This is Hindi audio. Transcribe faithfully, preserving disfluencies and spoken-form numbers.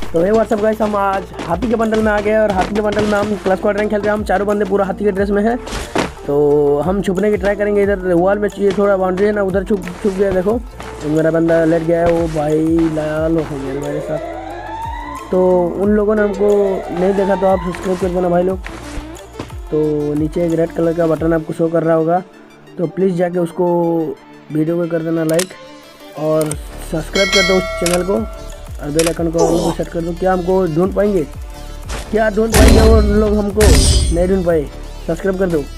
तो ये व्हाट्सअप गाइस, हम आज हाथी के बंडल में आ गए और हाथी के बंडल में हम क्लच क्वाड्रेंट खेल रहे हैं। हम चारों बंदे पूरा हाथी के ड्रेस में है, तो हम छुपने की ट्राई करेंगे। इधर वॉल में ये थोड़ा बाउंड्री है ना, उधर छुप छुप गया। देखो तो मेरा बंदा लेट गया है, वो भाई लाल हो गया मेरे साथ। तो उन लोगों ने हमको नहीं देखा तो आप सब्सक्राइब कर देना भाई लोग। तो नीचे एक रेड कलर का बटन आपको शो कर रहा होगा, तो प्लीज़ जाके उसको वीडियो को कर देना लाइक और सब्सक्राइब कर दो उस चैनल को और बेल आइकन को ऑल को सेट कर दो। क्या हमको ढूंढ पाएंगे? क्या ढूंढ पाएंगे वो लोग? हमको नहीं ढूंढ पाए। सब्सक्राइब कर दो।